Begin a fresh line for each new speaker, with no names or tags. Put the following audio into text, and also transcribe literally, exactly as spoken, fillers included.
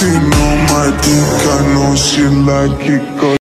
Latino, my dick, I know she like it.